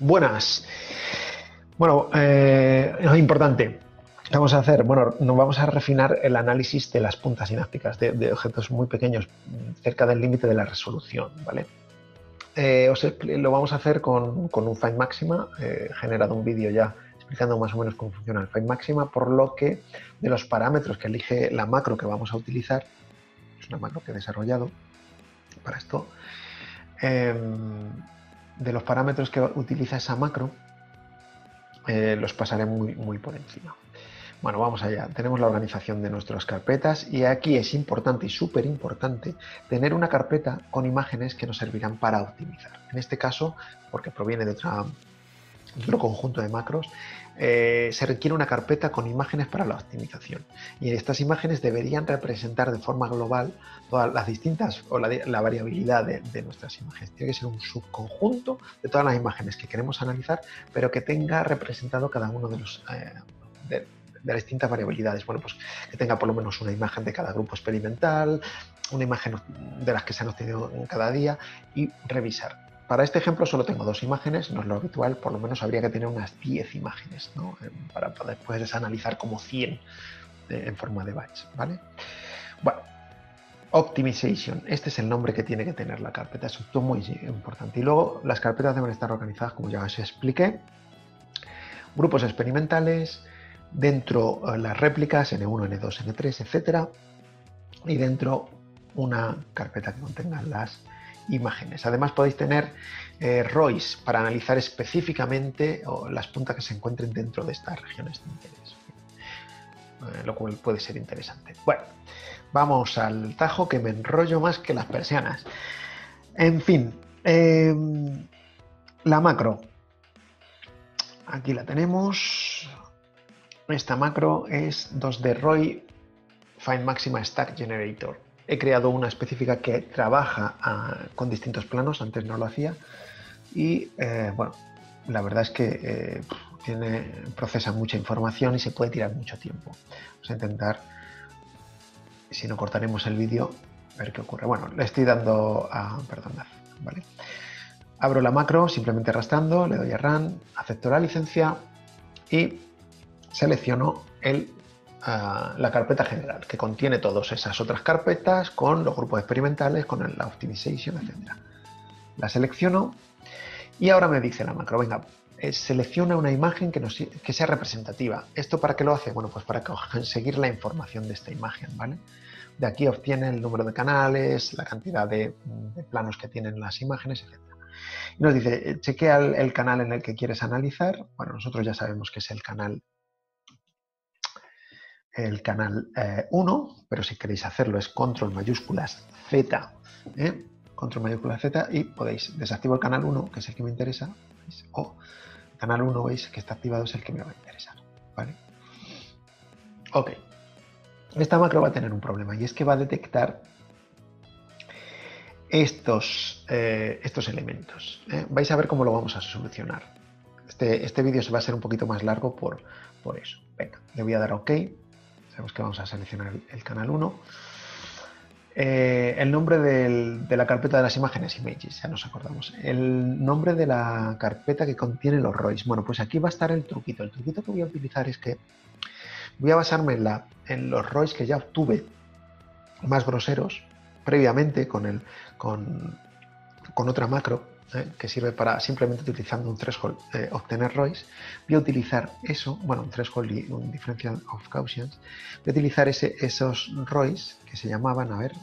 Buenas. Bueno, es importante. ¿Qué vamos a hacer? Bueno, nos vamos a refinar el análisis de las puntas sinápticas de objetos muy pequeños, cerca del límite de la resolución, ¿vale? Lo vamos a hacer con un Find Maxima. He generado un vídeo ya explicando más o menos cómo funciona el Find Maxima, por lo que de los parámetros que elige la macro que vamos a utilizar, es una macro que he desarrollado para esto, de los parámetros que utiliza esa macro, los pasaré muy por encima. Bueno, vamos allá. Tenemos la organización de nuestras carpetas y aquí es importante y súper importante tener una carpeta con imágenes que nos servirán para optimizar. En este caso, porque proviene de otro conjunto de macros, se requiere una carpeta con imágenes para la optimización. Y estas imágenes deberían representar de forma global todas las distintas o la variabilidad de nuestras imágenes. Tiene que ser un subconjunto de todas las imágenes que queremos analizar, pero que tenga representado cada uno de los de las distintas variabilidades. Bueno, pues que tenga por lo menos una imagen de cada grupo experimental, una imagen de las que se han obtenido en cada día y revisar. Para este ejemplo solo tengo 2 imágenes, no es lo habitual, por lo menos habría que tener unas 10 imágenes, ¿no? Para poder después analizar como 100 en forma de batch, ¿vale? Bueno, Optimization, este es el nombre que tiene que tener la carpeta, es muy importante. Y luego las carpetas deben estar organizadas, como ya os expliqué, grupos experimentales, dentro las réplicas N1, N2, N3, etcétera, y dentro una carpeta que contenga las imágenes. Además podéis tener ROIs para analizar específicamente las puntas que se encuentren dentro de estas regiones de interés, lo cual puede ser interesante. Bueno, vamos al tajo, que me enrollo más que las persianas. En fin, la macro. Aquí la tenemos. Esta macro es 2D ROI Find Maxima Stack Generator. He creado una específica que trabaja con distintos planos, antes no lo hacía, y bueno, la verdad es que procesa mucha información y se puede tirar mucho tiempo. Vamos a intentar, si no cortaremos el vídeo, ver qué ocurre. Bueno, le estoy dando a... perdonad, ¿vale? Abro la macro simplemente arrastrando, le doy a Run, acepto la licencia y selecciono la carpeta general, que contiene todas esas otras carpetas con los grupos experimentales, con la optimization, etc. La selecciono y ahora me dice la macro, venga, selecciona una imagen que sea representativa. ¿Esto para qué lo hace? Bueno, pues para conseguir la información de esta imagen, ¿vale? De aquí obtiene el número de canales, la cantidad de planos que tienen las imágenes, etc. Y nos dice, chequea el canal en el que quieres analizar. Bueno, nosotros ya sabemos que es el canal 1, pero si queréis hacerlo es control mayúsculas Z, control mayúsculas Z, y podéis desactivar el canal 1, que es el que me interesa, o el canal 1, veis que está activado, es el que me va a interesar, ¿vale? Ok, esta macro va a tener un problema, y es que va a detectar estos elementos. Vais a ver cómo lo vamos a solucionar. Este vídeo se va a ser un poquito más largo por eso. Venga, le voy a dar OK. Sabemos que vamos a seleccionar el canal 1. El nombre de la carpeta de las imágenes, Images, ya nos acordamos. El nombre de la carpeta que contiene los ROIs. Bueno, pues aquí va a estar el truquito. El truquito que voy a utilizar es que voy a basarme en los ROIs que ya obtuve más groseros previamente con otra macro que sirve para simplemente utilizando un threshold obtener ROIs. Voy a utilizar eso, bueno, un threshold y un differential of Gaussians. Voy a utilizar esos ROIs que se llamaban, a ver,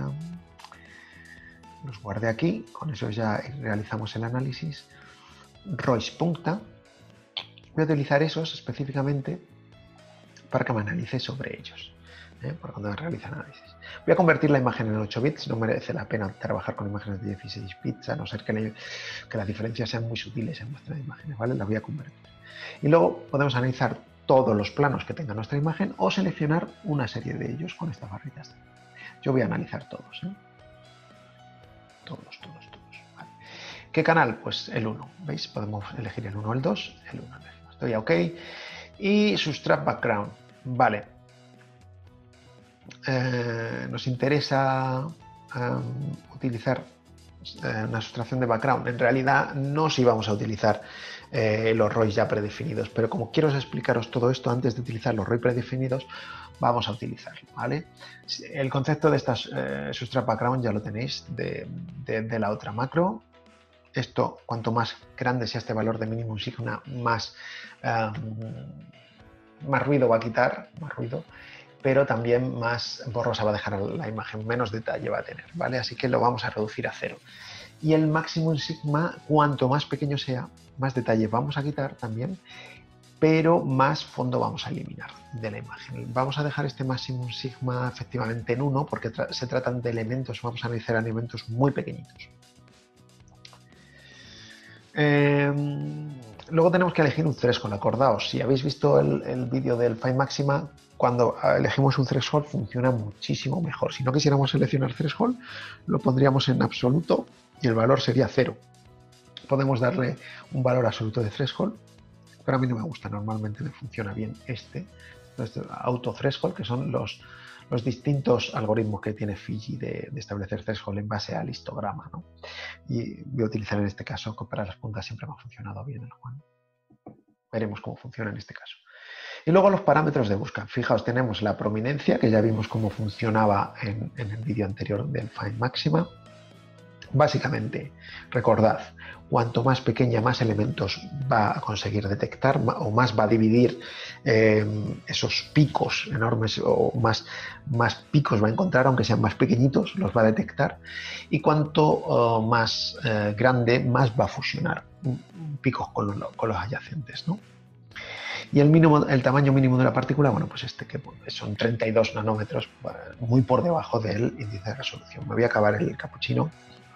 los guardé aquí, con eso ya realizamos el análisis. ROIs punta. Voy a utilizar esos específicamente para que me analice sobre ellos. Para cuando realice análisis. Voy a convertir la imagen en 8 bits, no merece la pena trabajar con imágenes de 16 bits, a no ser que las diferencias sean muy sutiles en nuestras imágenes, ¿vale? Las voy a convertir. Y luego podemos analizar todos los planos que tenga nuestra imagen o seleccionar una serie de ellos con estas barritas. Yo voy a analizar todos, todos. ¿Vale? ¿Qué canal? Pues el 1, ¿veis? Podemos elegir el 1 o el 2, el 1 elegimos. Estoy a OK. Y Subtract Background, vale. Nos interesa utilizar una sustracción de background. En realidad no si vamos a utilizar los ROIs ya predefinidos, pero como quiero explicaros todo esto antes de utilizar los ROI predefinidos, vamos a utilizarlo, ¿vale? El concepto de esta substrate background ya lo tenéis de la otra macro. Esto, cuanto más grande sea este valor de minimum sigma, más ruido va a quitar, más ruido, pero también más borrosa va a dejar la imagen, menos detalle va a tener, ¿vale? Así que lo vamos a reducir a 0. Y el maximum sigma, cuanto más pequeño sea, más detalle vamos a quitar también, pero más fondo vamos a eliminar de la imagen. Vamos a dejar este maximum sigma efectivamente en 1 porque se tratan de elementos, vamos a analizar elementos muy pequeñitos. Luego tenemos que elegir un threshold. Acordaos, si habéis visto el vídeo del Find Maxima, cuando elegimos un threshold funciona muchísimo mejor. Si no quisiéramos seleccionar threshold, lo pondríamos en absoluto y el valor sería 0. Podemos darle un valor absoluto de threshold, pero a mí no me gusta, normalmente me funciona bien este auto threshold, que son los distintos algoritmos que tiene Fiji de establecer threshold en base al histograma, ¿no? Y voy a utilizar en este caso, para las puntas siempre me ha funcionado bien el Juan. Veremos cómo funciona en este caso. Y luego los parámetros de búsqueda. Fijaos, tenemos la prominencia, que ya vimos cómo funcionaba en el vídeo anterior del Find Maxima. Básicamente, recordad, cuanto más pequeña, más elementos va a conseguir detectar o más va a dividir esos picos enormes o más picos va a encontrar, aunque sean más pequeñitos, los va a detectar. Y cuanto más grande, más va a fusionar picos con los adyacentes, ¿no? Y el tamaño mínimo de la partícula, bueno, pues este que son 32 nanómetros, muy por debajo del índice de resolución. Me voy a acabar el capuchino.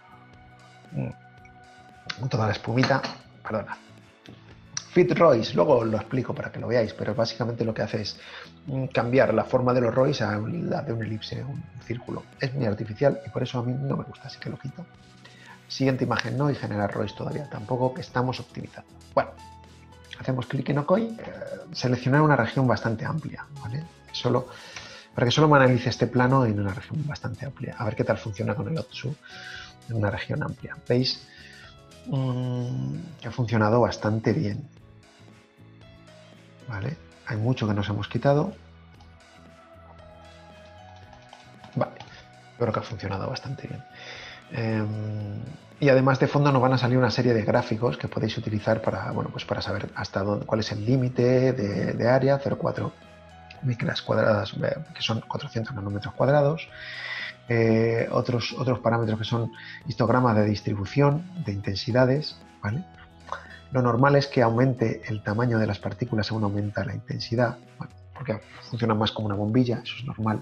Toda la espumita, perdona. Fit ROIs, luego lo explico para que lo veáis, pero básicamente lo que hace es cambiar la forma de los ROIs a la de un elipse, un círculo. Es muy artificial y por eso a mí no me gusta, así que lo quito. Siguiente imagen, no, y generar ROIs todavía tampoco, que estamos optimizando. Bueno, hacemos clic en OK, seleccionar una región bastante amplia, ¿vale? Para que solo me analice este plano en una región bastante amplia. A ver qué tal funciona con el Otsu en una región amplia. ¿Veis? Que ha funcionado bastante bien. ¿Vale? Hay mucho que nos hemos quitado. Vale, creo que ha funcionado bastante bien. Y además de fondo nos van a salir una serie de gráficos que podéis utilizar para, bueno, pues para saber hasta cuál es el límite de área, 0,4 micras cuadradas, que son 400 nanómetros cuadrados. Otros parámetros que son histogramas de distribución, de intensidades, ¿vale? Lo normal es que aumente el tamaño de las partículas según aumenta la intensidad, ¿vale? Porque funcionan más como una bombilla, eso es normal.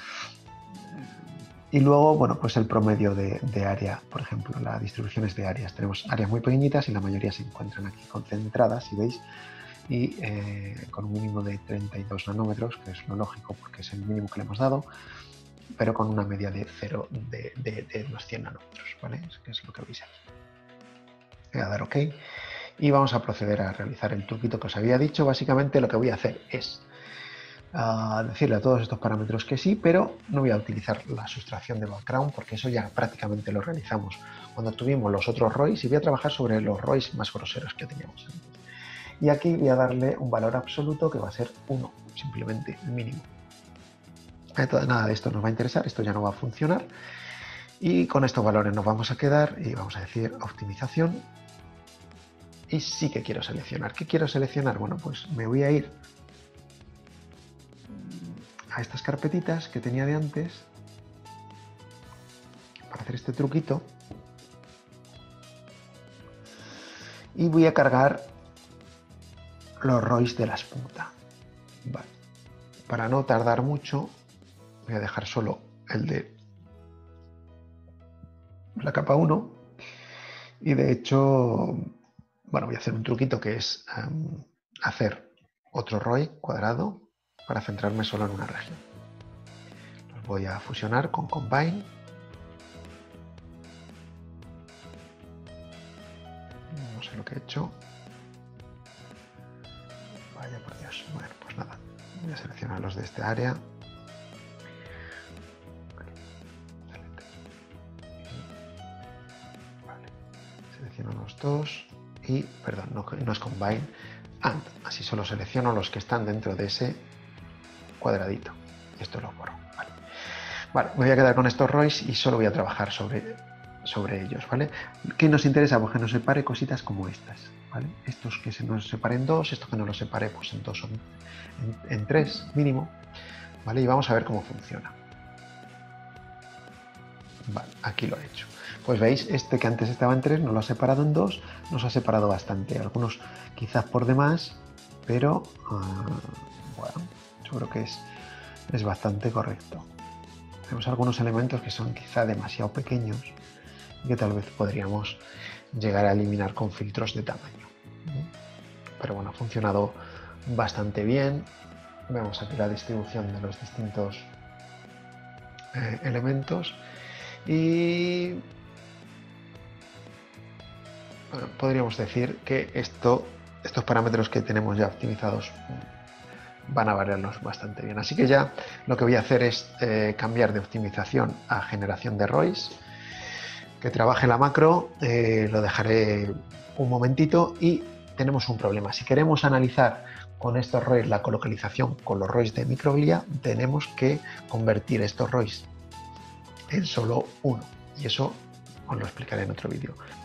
Y luego, bueno, pues el promedio de área, por ejemplo, las distribuciones de áreas. Tenemos áreas muy pequeñitas y la mayoría se encuentran aquí concentradas, si veis, y con un mínimo de 32 nanómetros, que es lo lógico porque es el mínimo que le hemos dado, pero con una media de 0 de los 100 nanómetros, ¿vale? Que es lo que veis aquí. Voy a dar OK y vamos a proceder a realizar el truquito que os había dicho. Básicamente lo que voy a hacer es decirle a todos estos parámetros que sí, pero no voy a utilizar la sustracción de background porque eso ya prácticamente lo realizamos cuando tuvimos los otros ROIs, y voy a trabajar sobre los ROIs más groseros que teníamos antes. Y aquí voy a darle un valor absoluto que va a ser 1, simplemente el mínimo. Entonces, nada de esto nos va a interesar, esto ya no va a funcionar. Y con estos valores nos vamos a quedar y vamos a decir optimización. Y sí que quiero seleccionar. ¿Qué quiero seleccionar? Bueno, pues me voy a ir a estas carpetitas que tenía de antes para hacer este truquito. Y voy a cargar los ROIs de la espunta. Vale. Para no tardar mucho, voy a dejar solo el de la capa 1. Y de hecho, bueno, voy a hacer un truquito que es hacer otro ROI cuadrado para centrarme solo en una región. Los voy a fusionar con Combine. No sé lo que he hecho. Vaya por Dios. Bueno, pues nada. Voy a seleccionar los de esta área. selecciono los dos y, perdón, no es combine, and. Así solo selecciono los que están dentro de ese cuadradito. Esto lo borro. Vale, me voy a quedar con estos ROIs y solo voy a trabajar sobre ellos, ¿vale? ¿Qué nos interesa? Pues que nos separe cositas como estas, ¿vale? Estos que se nos separen en dos, estos que nos los separe pues en dos o en tres mínimo, ¿vale? Y vamos a ver cómo funciona. Vale, aquí lo he hecho. Pues veis, este que antes estaba en 3 nos lo ha separado en 2, nos ha separado bastante. Algunos quizás por demás, pero bueno, yo creo que es bastante correcto. Tenemos algunos elementos que son quizá demasiado pequeños y que tal vez podríamos llegar a eliminar con filtros de tamaño. Pero bueno, ha funcionado bastante bien. Vemos aquí la distribución de los distintos elementos y bueno, podríamos decir que estos parámetros que tenemos ya optimizados van a variarnos bastante bien. Así que ya lo que voy a hacer es cambiar de optimización a generación de ROIs, que trabaje la macro, lo dejaré un momentito y tenemos un problema. Si queremos analizar con estos ROIs la colocalización con los ROIs de microglia, tenemos que convertir estos ROIs en solo uno y eso os lo explicaré en otro vídeo.